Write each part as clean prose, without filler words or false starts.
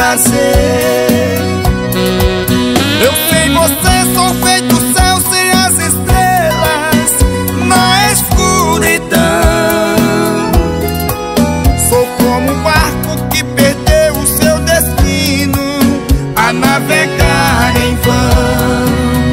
prazer. Eu sem você sou feito o céu sem as estrelas na escuridão. Sou como um barco que perdeu o seu destino a navegar em vão.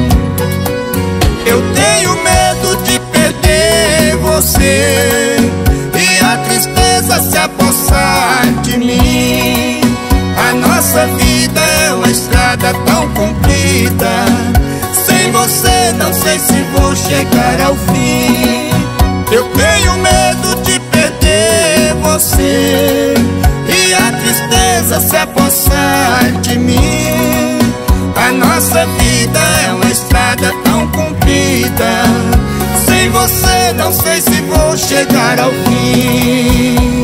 Eu tenho medo de perder você e a tristeza se apossar de mim. A nossa vida é uma estrada tão comprida, sem você não sei se vou chegar ao fim. Eu tenho medo de perder você e a tristeza se apossar de mim. A nossa vida é uma estrada tão comprida, sem você não sei se vou chegar ao fim.